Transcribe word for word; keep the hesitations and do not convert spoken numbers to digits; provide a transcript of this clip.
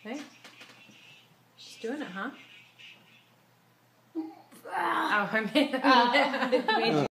Hey? She's doing it, huh? Oh, I made, I made you